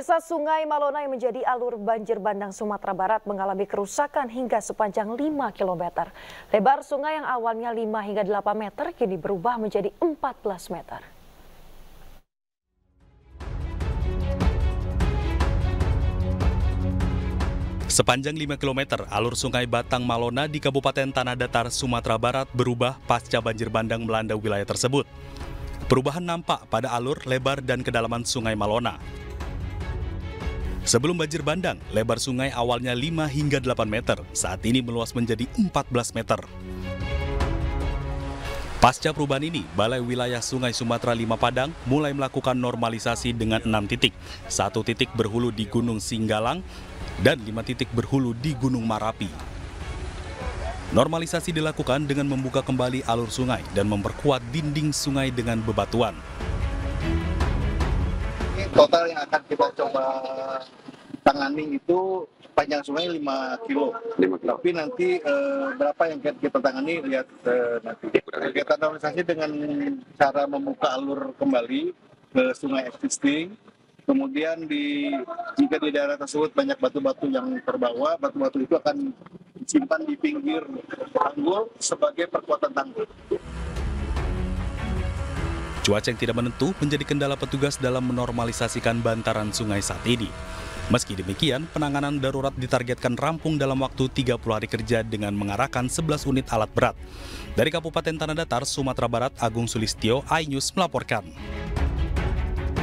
Pemirsa, Sungai Malona yang menjadi alur banjir bandang Sumatera Barat mengalami kerusakan hingga sepanjang 5 km. Lebar sungai yang awalnya 5 hingga 8 meter kini berubah menjadi 14 meter. Sepanjang 5 km, alur Sungai Batang Malona di Kabupaten Tanah Datar, Sumatera Barat berubah pasca banjir bandang melanda wilayah tersebut. Perubahan nampak pada alur, lebar, dan kedalaman Sungai Malona. Sebelum banjir bandang, lebar sungai awalnya 5 hingga 8 meter, saat ini meluas menjadi 14 meter. Pasca perubahan ini, Balai Wilayah Sungai Sumatera 5 Padang mulai melakukan normalisasi dengan 6 titik. 1 titik berhulu di Gunung Singgalang dan 5 titik berhulu di Gunung Marapi. Normalisasi dilakukan dengan membuka kembali alur sungai dan memperkuat dinding sungai dengan bebatuan. Total yang akan kita coba tangani itu panjang sungai 5 kilo. Tapi nanti berapa yang kita tangani lihat nanti. Kita normalisasi dengan cara membuka alur kembali ke sungai existing. Kemudian jika di daerah tersebut banyak batu-batu yang terbawa, batu-batu itu akan disimpan di pinggir tanggul sebagai perkuatan tanggul. Cuaca yang tidak menentu menjadi kendala petugas dalam menormalisasikan bantaran sungai saat ini. Meski demikian, penanganan darurat ditargetkan rampung dalam waktu 30 hari kerja dengan mengarahkan 11 unit alat berat. Dari Kabupaten Tanah Datar, Sumatera Barat, Agung Sulistyo, iNews melaporkan.